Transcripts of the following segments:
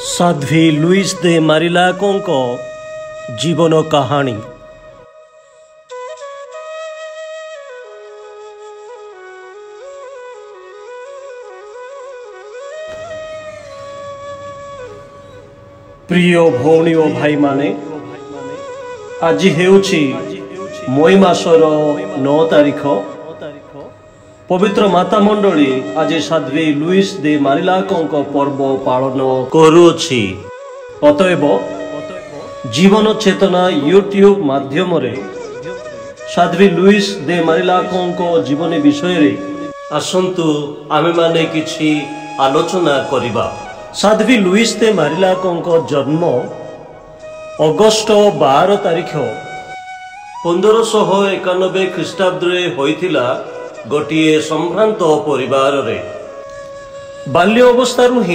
Sadhvi Lewis दे मारिलाकों को जीवन कहानी। प्रिय भौणी और भाई माने, आज हेउछि मई मासर 9 तारिख। पवित्र माता मंडली आज साध्वी लुईस दे मारिलाकों पर्व पालन करुछि। अतएव जीवन चेतना यूट्यूब माध्यम रे साध्वी लुईस दे मारिलाकों जीवन विषय रे आसंतु आमे माने किछि आलोचना करिबा। साध्वी लुईस दे मारिलाकों जन्म अगस्ट 12 तारिख 1591 ख्रीष्टाब्द रे होइथिला। गोटिए संभ्रांत परिवार रे बाल्य अवस्थारु ही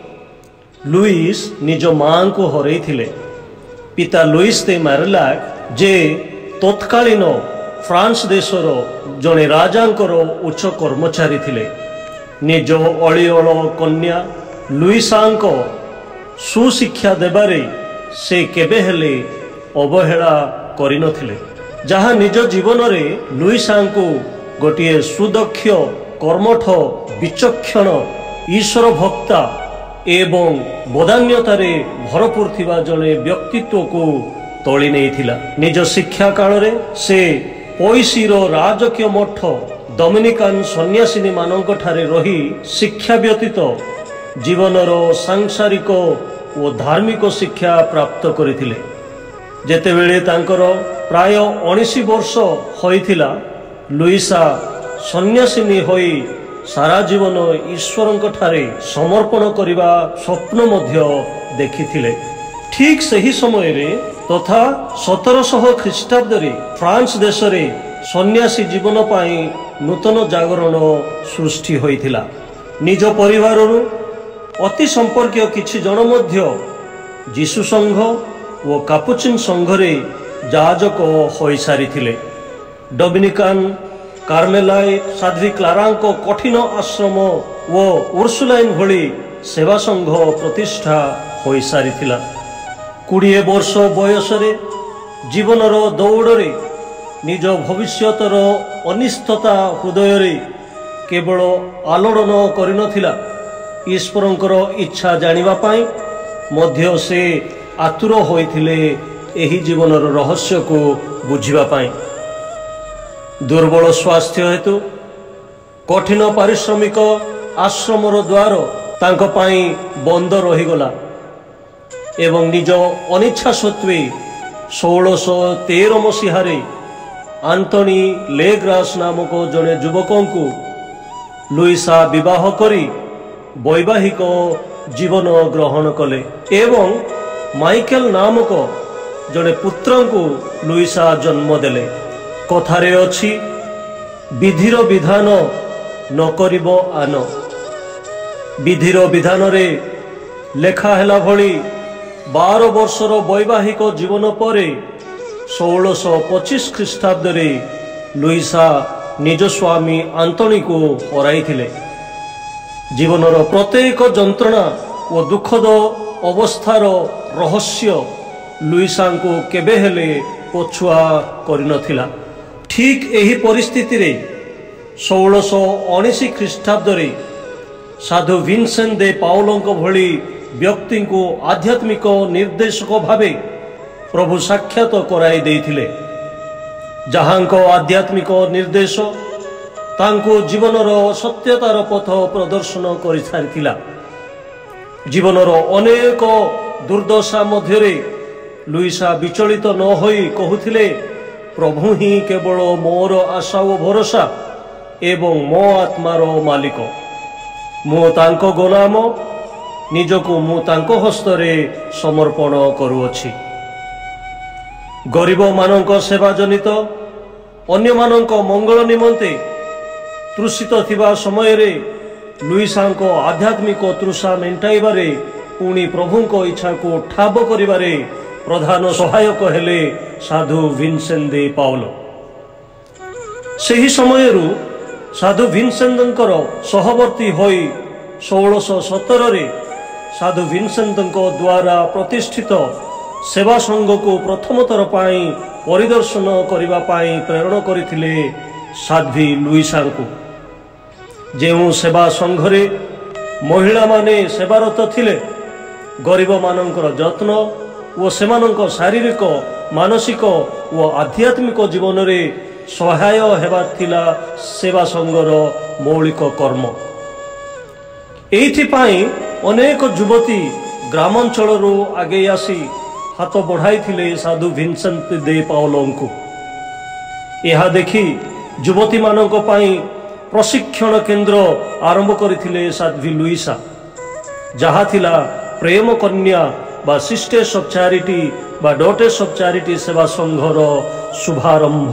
लुईस निज मां को हरई थिले। पिता लुईस दे मारिलाक जे तत्कालीन फ्रांस देशर जड़े राजांकर उच्च कर्मचारी थिले। निज अलिअल कन्या लुईसांक सुशिक्षा देबारे से केबे हेले अवहेला करि नथिले, जहाँ निज जीवन रे लुईसांको गोटे सुदक्ष कर्मठ विचक्षण ईश्वर भक्ता एवं बदान्यतारे भरपूर थिबा जने व्यक्तित्व को तोली नेइथिला। निज शिक्षा काल रे से पैसीर राजकीय मठ डोमिनिकान सन्यासिनी मानक ठारे रही शिक्षा व्यतीत जीवनर सांसारिक और धार्मिक शिक्षा प्राप्त करिथिले। जेतेबेले तांकर प्राय 19 वर्ष होइथिला, लुईसा सन्यासिनी होई सारा जीवन ईश्वर ठारे समर्पण करिबा स्वप्न मध्य देखिथिले। ठीक सही समय रे तथा 1700 ख्रीष्टाब्द रे फ्रांस देश रे सन्यासी जीवन पाई नूतन जागरण सृष्टि होइथिला। निज परिवार अति संपर्कीय किछि जन मध्य जीशु संघ और कापुचिन संघ रे जाजक होई सारिथिले। डोमिनिकान कार्मेलाइट साध्वी क्लारांको कठिन आश्रम व उर्सुलाइन भली सेवा संघ प्रतिष्ठा होई सारिथिला। 20 वर्ष बयस रे जीवनर दौड़े निज भविष्यतर अनिष्टता हृदय रे केवल आलोड़न करिनथिला, ईश्वरंकर इच्छा जानिबा पाई मध्य से आतुर होइथिले एही जीवनर रहस्य को बुझिबा पाई। दुर्बल स्वास्थ्य हेतु कठिन पारिश्रमिक आश्रमर द्वार तांको पाई बंद रहीगला एवं निज अनिच्छा सत्वे 1613 मसीहारे आंटनी लेग्रास नामक जड़े युवकों को लुईसा विवाह करी वैवाहिक जीवन ग्रहण कले एवं माइकेल नामक जड़े पुत्र को लुईसा जन्म देले। कथारे अछि विधिर विधान न करिबो आन। विधिर विधान रे लेखा हेला भली 12 वर्षर वैवाहिक जीवन परे 1625 ख्रीष्टाब्द रे लुईसा निज स्वामी आंटनी को हराइथिले। जीवनर प्रत्येक जंत्रणा और दुखद अवस्थार रहस्य लुईसा को केबे हेले पछुआ करिनथिला। ठीक यही परिस्थिति रे 1619 ख्रीष्टाब्द रे साधु विंसेंट दे पाउलों भली व्यक्ति को आध्यात्मिक निर्देशक भावे प्रभु साक्षात कराई देइथिले, जहांको आध्यात्मिक निर्देश तांको जीवनर सत्यतार पथ प्रदर्शन करि सारिथिला। जीवनर अनेक दुर्दशा मध्य रे लुईसा विचलित न होई कहूथिले, प्रभु ही केवल मोर आशा और भरोसा एवं मो आत्मार मालिक। मु तांको गोलाम, निजको मु तांको हस्तरे समर्पण करुअछि। गरीब मानक सेवा जनित अन्य मानक मंगल निमंते तृषित थिबा समय रे लुईसांको आध्यात्मिक तृषा मेंटाइबारे पुणी प्रभुंको इच्छा को ठाब करिबारे प्रधान सहायक हेले साधु विंसेंट दे पाउलो। सही समय साधु विंसेंटंकर सहवर्ती होई 1617 रे साधु विंसेंट द्वारा प्रतिष्ठित सेवा संघ को प्रथम थर पाई परिदर्शन करने प्रेरण करथिले साध्वी लुईसा को। जेउ सेवा संघरे महिला माने सेवारत थिले गरीब मानकर जत्न और सेमानंक शारीरिक मानसिक और आध्यात्मिक जीवन रे सहाय हेबा थिला सेवा संघर मौलिक कर्म। एइथिपाई अनेक युवती ग्रामांचल आगे आसी हाथ बढ़ाई थिले साधु विंसेंट दे पाउलो को। यह देखि युवती मानक पाई प्रशिक्षण केन्द्र आरंभ करथिले साध्वी लुईसा, जहा थिला प्रेम कन्या बा सिस्टर्स ऑफ चैरिटी बा डॉटर्स ऑफ चैरिटी सेवा संघर शुभारंभ।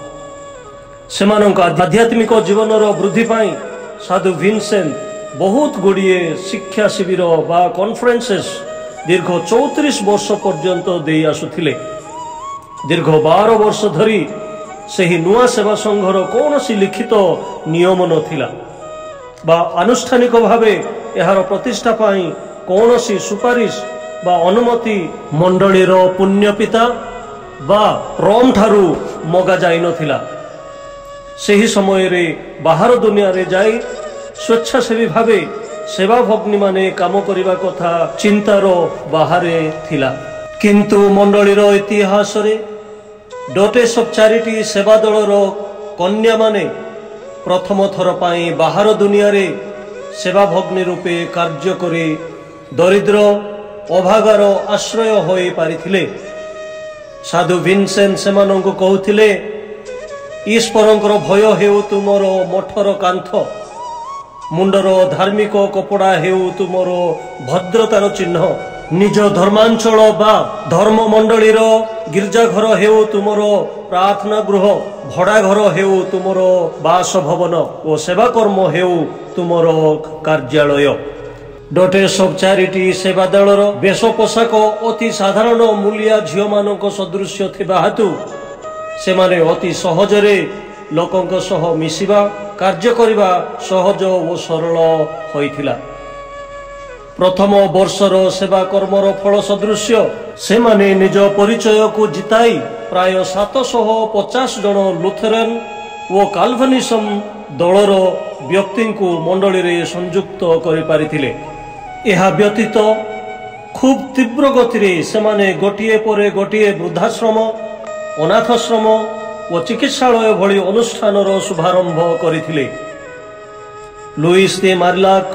सेमानक आध्यात्मिक जीवन वृद्धि पाई साधु विंसेंट बहुत गुड़िए शिक्षा शिविर बा कॉन्फ्रेंसेस दीर्घ 34 वर्ष पर्यंत दे आसुथिले। दीर्घ 12 वर्ष धरी सही नुआ सेवा संघर कौन सी लिखित नियम नथिला बा आनुष्ठानिक भावे एहार प्रतिष्ठा पाई कौन सी सुपारिश बा अनुमति मंडलीर पुण्यपिता बा रोम ठारू मगा जाई नथिला। सही समय रे बाहर दुनिया रे जाई स्वेच्छासेवी भावे सेवा भग्नी माने काम करिबा कथा चिंतार बाहरे थिला। किंतु मंडलीर इतिहास रे डॉटर्स ऑफ चैरिटी सेवा दलर कन्या माने प्रथम थर पाई बाहर दुनिया रे सेवा भग्नी रूपे कार्य करे दरिद्र अभागार आश्रय होई पारिथिले। साधु विंसेंट सेमानंकु कहूथिले, ईश्वरंकर भय हेउ तुमर मठर कांथ, मुंडर धार्मिक कपड़ा हेउ तुमर भद्रतार चिन्ह, निज धर्मांचल बा धर्म मंडलीर गिरजाघर हेउ तुमर प्रार्थना गृह, भड़ा घर हेउ तुमर बासभवन और सेवा कर्म हेउ तुमर कार्यालय। डॉटर्स ऑफ चैरिटी सेवा दलर वेश पोशाक अति साधारण मूलिया झियो मानक सदृश थिबा हेतु सेमाने अति सहजरे लोकंक सह मिसिबा कार्य करिबा सहज और सरल होइथिला। प्रथम वर्षर सेवा कर्मर फल सदृश सेमाने निज परिचय को जिताई प्राय 750 जन लुथेरन और काल्विनिज्म दलर व्यक्ति को मंडली रे संयुक्त करि पारिथिले। एहा व्यतीत खूब तीव्र गति रे सेमाने गोटिए परे गोटिए वृद्धाश्रम, अनाथाश्रम और चिकित्सालय भली अनुष्ठानर शुभारंभ करथिले। लुईस दे मार्लाक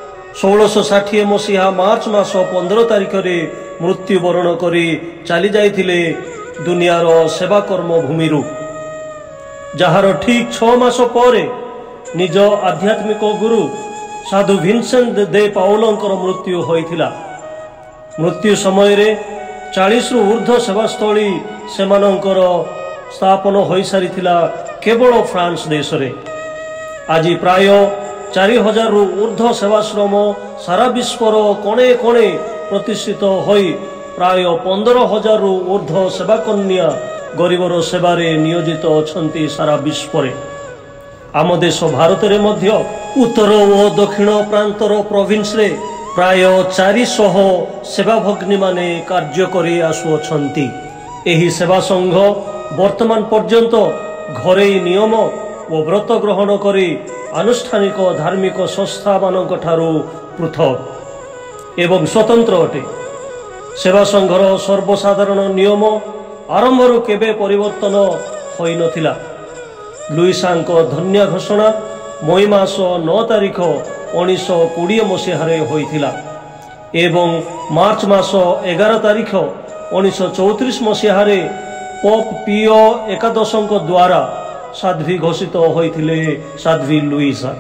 1660 मसीहा मार्च मास 15 तारिख रे मृत्युवरण करी चली जाइथिले दुनियार सेवा कर्म भूमिरु, जहार ठीक 6 मास परे निज आध्यात्मिक गुरु साधु विंसेंट दे पाउलोंकर मृत्यु होइथिला। मृत्यु समय रे 40 रु ऊर्ध्व सेवास्थली सेमानंकर स्थापन होई सारिथिला केवल फ्रांस देश रे। आज प्राय 4000 रु ऊर्ध्व सेवाश्रम सारा विश्वर कोणे कोणे प्रतिष्ठित होई प्राय 15000 रु ऊर्ध्व सेवाकन्या गरीबर सेवारे नियोजित अछंती सारा विश्व रे। आम देश भारत रे मध्य उत्तर और दक्षिण प्रांतर प्रोविंस रे प्राय 400 सेवा भग्नी माने कार्य करी आसुअछंती। एही सेवा संघ वर्तमान पर्यंत घरे नियम और व्रत ग्रहण करी आनुष्ठानिक धार्मिक संस्था मानक ठारू पृथक एवं स्वतंत्र अटे। सेवा संघर सर्वसाधारण नियम आरंभरू केबे परिवर्तन होई नथिला। लुईसांक धन्य घोषणा मई मास 9 तारिख 1920 मसीहारे होइथिला एवं मार्च मास 11 तारिख 1934 मसीहारे पोप पियो एकादशଙ୍କ द्वारा साध्वी घोषित होइथिले साध्वी लुईसा।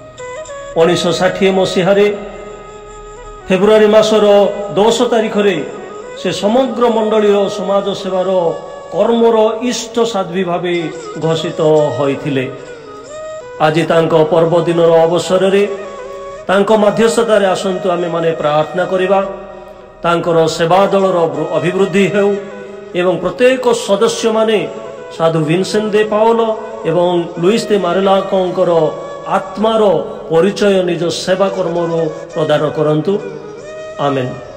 1960 मसीहारे फेब्रुआरी मासर 10 तारिख रे से समग्र मंडलीर समाज सेवार कर्मर इष्ट साध्वी भावे घोषित होइथिले। आज तांको पर्वदिनर अवसर रे तांको मध्यस्थतारे आसंतु आमे माने प्रार्थना करिबा तांकर सेवा दलर अभिवृद्धि हेउ एवं प्रत्येक सदस्य माने साधु विंसेंट दे पाउलो एवं लुईस दे मार्लाकंकर आत्मार परिचय निज सेवा कर्मरो प्रदान करंतु। आमेन।